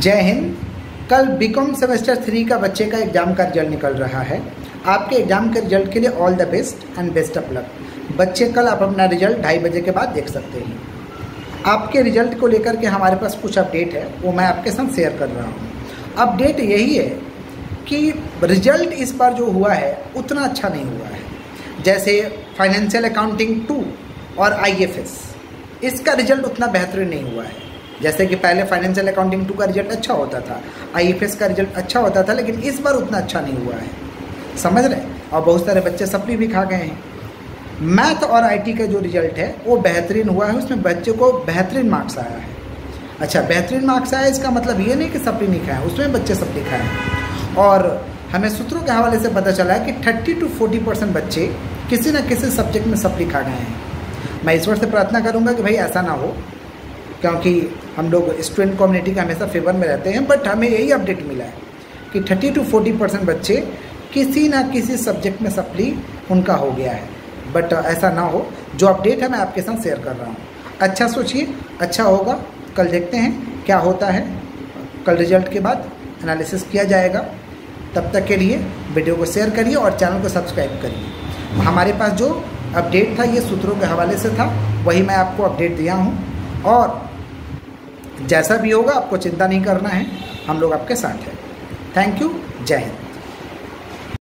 जय हिंद। कल BCom semester 3 का बच्चे का एग्ज़ाम का रिजल्ट निकल रहा है। आपके एग्ज़ाम के रिजल्ट के लिए all the best and best of luck. बच्चे कल आप अपना रिजल्ट 2:30 बजे के बाद देख सकते हैं। आपके रिजल्ट को लेकर के हमारे पास कुछ अपडेट है, वो मैं आपके साथ शेयर कर रहा हूँ। अपडेट यही है कि रिजल्ट इस बार जो हुआ है उतना अच्छा नहीं हुआ है। जैसे फाइनेंशियल अकाउंटिंग 2 और IFS, इसका रिजल्ट उतना बेहतरीन नहीं हुआ है। जैसे कि पहले फाइनेंशियल अकाउंटिंग 2 का रिजल्ट अच्छा होता था, IFS का रिजल्ट अच्छा होता था, लेकिन इस बार उतना अच्छा नहीं हुआ है, समझ रहे। और बहुत सारे बच्चे सप्ली भी खा गए हैं। मैथ और IT का जो रिजल्ट है वो बेहतरीन हुआ है, उसमें बच्चे को बेहतरीन मार्क्स आया है। अच्छा, बेहतरीन मार्क्स आया इसका मतलब ये नहीं कि सप्ली नहीं खाए, उसमें बच्चे सप्ली खाए हैं। और हमें सूत्रों के हवाले से पता चला है कि 30 to 40% बच्चे किसी न किसी सब्जेक्ट में सप्ली खा गए हैं। मैं ईश्वर से प्रार्थना करूंगा कि भाई ऐसा ना हो, क्योंकि हम लोग स्टूडेंट कम्युनिटी का हमेशा फेवर में रहते हैं। बट हमें यही अपडेट मिला है कि 30 to 40% बच्चे किसी ना किसी सब्जेक्ट में सप्ली उनका हो गया है। बट ऐसा ना हो, जो अपडेट है मैं आपके साथ शेयर कर रहा हूँ। अच्छा सोचिए, अच्छा होगा। कल देखते हैं क्या होता है। कल रिजल्ट के बाद एनालिसिस किया जाएगा। तब तक के लिए वीडियो को शेयर करिए और चैनल को सब्सक्राइब करिए। हमारे पास जो अपडेट था ये सूत्रों के हवाले से था, वही मैं आपको अपडेट दिया हूँ। और जैसा भी होगा आपको चिंता नहीं करना है, हम लोग आपके साथ हैं। Thank you. जय हिंद।